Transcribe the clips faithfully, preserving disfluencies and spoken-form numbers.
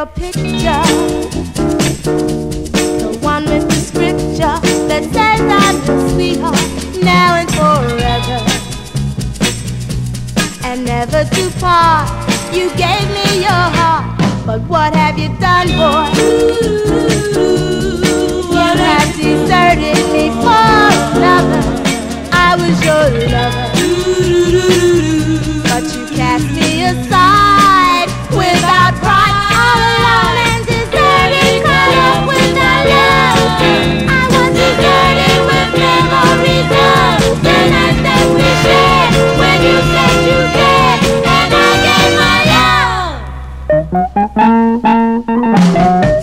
your picture, the one with the scripture that says I'm your sweetheart now and forever, and never to part. You gave me your heart, but what have you done, boy? You have deserted me for another. I was your lover, but you cast me aside without pride. All alone and deserted, caught up without love. I was deserted with memories of the night that we shared, when you said you cared and I gave my love.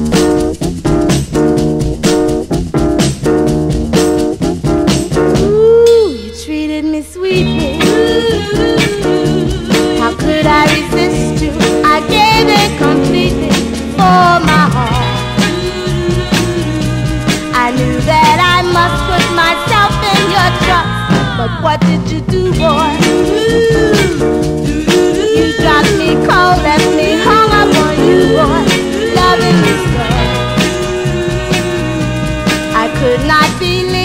Ooh, you treated me sweetly. How could I resist you? I gave it completely for my heart. I knew that I must put myself in your trust, but what did you do, boy? You dropped me cold, left me hung up on you, boy, loving me so. I could not believe